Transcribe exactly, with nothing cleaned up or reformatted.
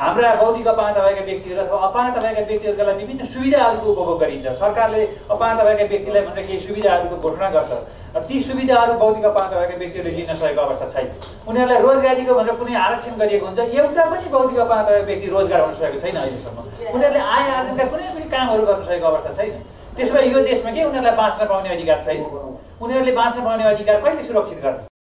हाम्रा बौद्धिक अपाङ्गता भएका व्यक्तिहरू अथवा अपाङ्गता भएका व्यक्तिहरूका लागि विभिन्न सुविधाहरूको उपभोग गरिन्छ। सरकारले अपाङ्गता भएका व्यक्तिलाई भनेर केही सुविधाहरूको घोषणा गर्छ। ती सुविधाहरू बौद्धिक अपाङ्गता भएका व्यक्तिहरूले लिन सकेको अवस्था छैन। उनीहरूलाई रोजगारीको भनेर कुनै आरक्षण गरिएको हुन्छ, एउटा पनि बौद्धिक अपाङ्गता भएका व्यक्ति रोजगार हुन सकेको छैन अहिलेसम्म। उनीहरूले आय आर्जनका कुनै पनि कामहरू गर्न सकेको अवस्था छैन। त्यसो भए यो देशमा के उनीहरूलाई बाँच्न पाउने अधिकार छैन? उनीहरूले बाँच्न पाउने अधिकार कहिले सुरक्षित गर्ने?